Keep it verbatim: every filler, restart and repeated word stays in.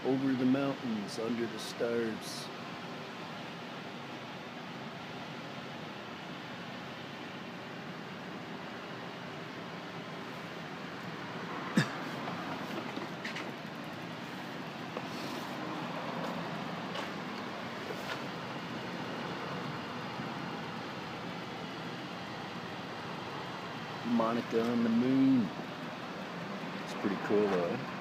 over the mountains, under the stars. Monica on the moon. It's pretty cool though.